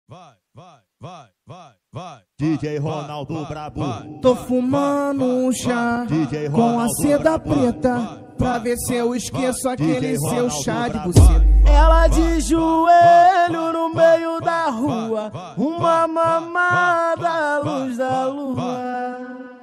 DJ Ronaldo brabo. Tô fumando um chá com a seda preta pra ver se eu esqueço aquele seu chá de buceta. Ela de joelho no meio da rua, uma mamada à luz da lua.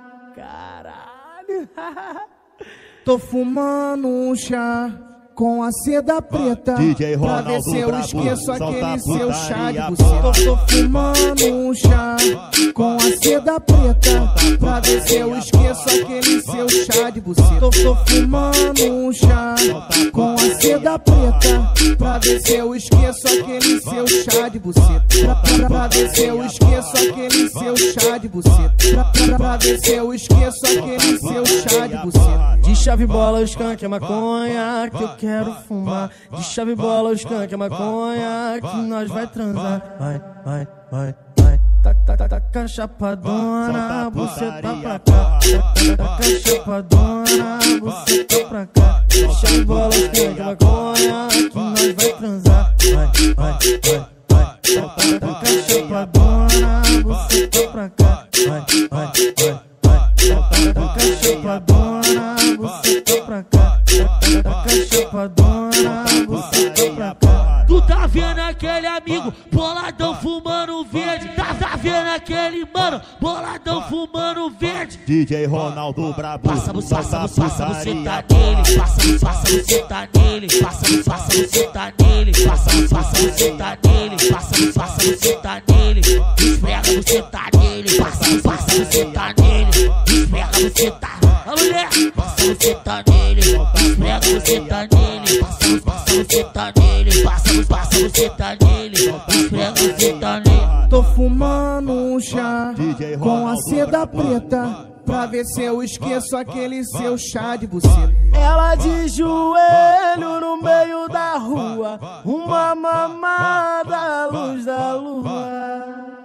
Caralho. Tô fumando um chá com a seda preta pra ver se eu esqueço aquele seu chá de buceta. Tô fumando um chá com a seda preta pra ver se eu esqueço aquele seu chá de buceta. Tô fumando um chá com a seda preta pra ver se eu esqueço aquele seu chá de buceta. Pra ver se eu esqueço aquele seu chá de buceta. Pra ver se eu esqueço aquele seu chá de buceta. De chave bola o skunk é maconha que eu quero fumar. De chave bola o skunk é maconha que nós vai transar. Vai, vai, vai, vai. Taca chapadona, buceta pra cá. Taca chapadona, buceta pra cá. De chave bola o skunk é maconha que nós vai transar. Vai, vai, vai, vai. Taca chapadona, buceta pra cá. Vai, vai, vai. Taca chapadona, buceta pra cá. Taca chapadona, buceta pra cá. Tu tá vendo aquele amigo boladão fumando verde? Tá vendo aquele mano boladão fumando verde? DJ Ronaldo brabo. Passa você tá nele. Passa você tá nele. Passa você tá nele. Passa você tá nele. Passa você tá nele. Esfrega você tá nele. Passa você tá nele. Esfrega você tá. A mulher. Passa você tá nele. Esfrega você tá nele. Passa você tá nele. Passa você tá nele. Esfrega você tá nele. Tô fumando um chá com a seda preta pra ver se eu esqueço aquele seu chá de buceta. Ela de joelho no meio da rua, uma mamada à luz da lua.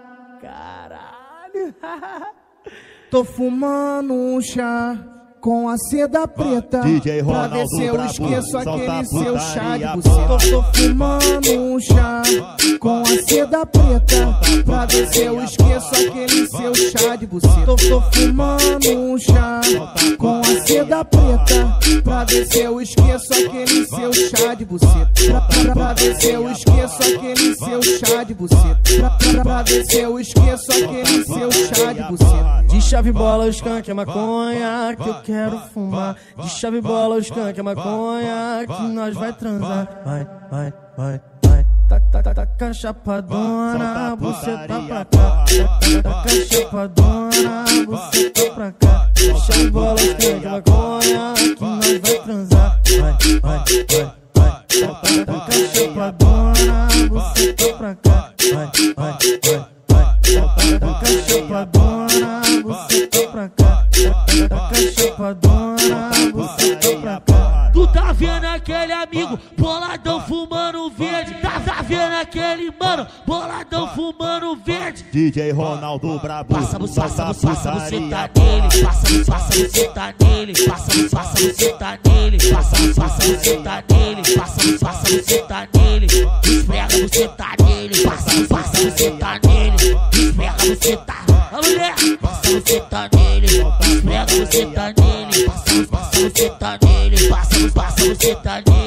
Caralho. Tô fumando um chá com a seda preta pra ver se eu esqueço aquele seu chá de buceta. Tô fumando um chá com a seda preta pra ver se eu esqueço aquele seu chá de buceta. Tô fumando um chá com a seda preta pra ver se eu esqueço aquele seu chá de buceta. Pra ver se eu esqueço aquele seu chá de buceta. Pra ver se eu esqueço aquele seu chá de buceta. De chave bola o skunk é maconha que eu quero fumar. De chave bola o skunk é maconha que nós vai transar. Vai, vai, vai, vai. Taca chapadona, buceta pra cá. Taca chapadona, buceta pra cá. De chave bola o skunk é maconha que nós vai transar. Vai, vai, vai, vai. Taca chapadona, buceta pra cá. Vai, vai, vai. Taca chapadona, buceta pra cá. Taca chapadona, buceta pra cá. Tu tá vendo aquele amigo boladão fumando verde? Tá vendo aquele mano boladão fumando verde? DJ Ronaldo brabo. Passa você tá nele. Passa você tá nele. Passa você tá nele. Passa você tá nele. Passa você tá nele. Esfrega você tá nele. Passa você tá nele. Esfrega você tá. A mulher. Passa você tá nele. Esfrega você tá nele. Passa você tá nele. Passa você tá nele.